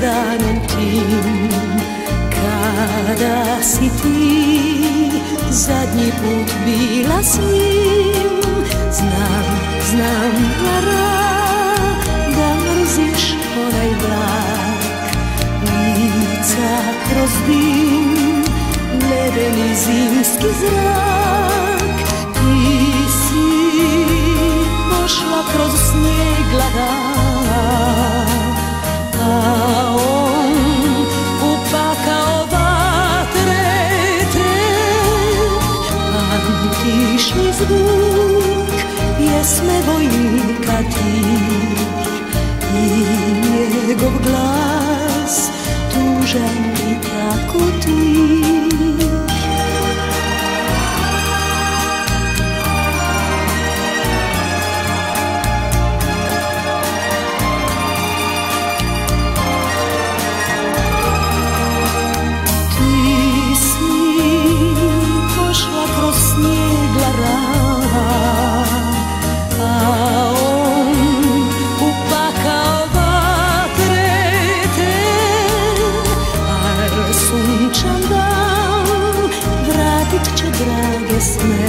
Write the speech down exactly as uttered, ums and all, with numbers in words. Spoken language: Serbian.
danom tim. Kada si ti zadnji put bila s njim, znam, znam, Lara, da mrziš onaj vlak. Lica kroz dim, ledeni zimski zrak. Ti si pošla kroz snijeg gladan, a on upakao vatre tren. Pamtiš li zvuk pjesme vojnika tih i njegov glas tužan i tako tih? Drage sne